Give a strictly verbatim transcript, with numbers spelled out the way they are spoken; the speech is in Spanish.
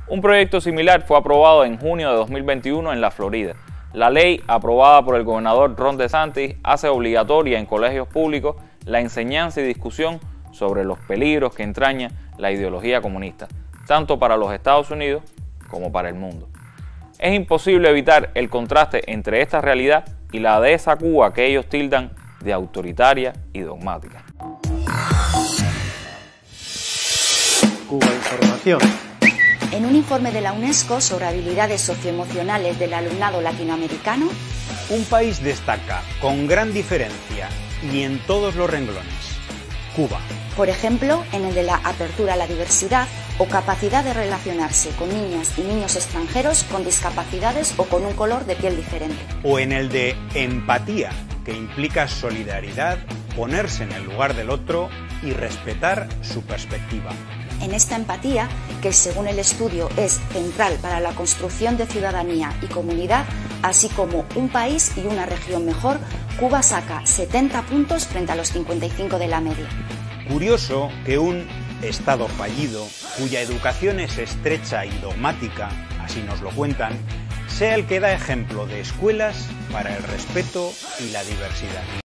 Un proyecto similar fue aprobado en junio de dos mil veintiuno en la Florida. La ley, aprobada por el gobernador Ron DeSantis, hace obligatoria en colegios públicos la enseñanza y discusión sobre los peligros que entraña la ideología comunista, tanto para los Estados Unidos como para el mundo. Es imposible evitar el contraste entre esta realidad y la de esa Cuba que ellos tildan de autoritaria y dogmática. Cuba Información. En un informe de la UNESCO sobre habilidades socioemocionales del alumnado latinoamericano, un país destaca con gran diferencia y en todos los renglones: Cuba. Por ejemplo, en el de la apertura a la diversidad o capacidad de relacionarse con niñas y niños extranjeros con discapacidades o con un color de piel diferente. O en el de empatía, que implica solidaridad, ponerse en el lugar del otro y respetar su perspectiva. En esta empatía, que según el estudio es central para la construcción de ciudadanía y comunidad, así como un país y una región mejor, Cuba saca setenta puntos frente a los cincuenta y cinco de la media. Curioso que un Estado fallido, cuya educación es estrecha y dogmática, así nos lo cuentan, sea el que da ejemplo de escuelas para el respeto y la diversidad.